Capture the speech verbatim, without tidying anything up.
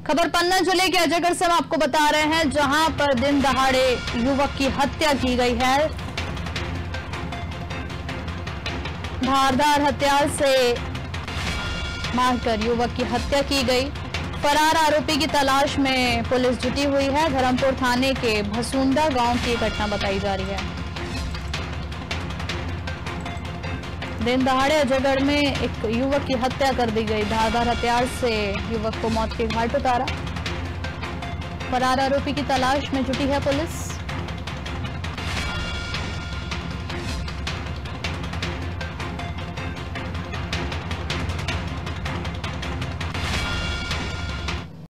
खबर पन्ना जिले के अजयगढ़ से हम आपको बता रहे हैं, जहां पर दिन दहाड़े युवक की हत्या की गई है। धारदार हथियार से मारकर युवक की हत्या की गई। फरार आरोपी की तलाश में पुलिस जुटी हुई है। धर्मपुर थाने के भसूंदा गांव की घटना बताई जा रही है। दिन दहाड़े अजयगढ़ में एक युवक की हत्या कर दी गई। धारदार हथियार से युवक को मौत के घाट उतारा। फरार आरोपी की तलाश में जुटी है पुलिस।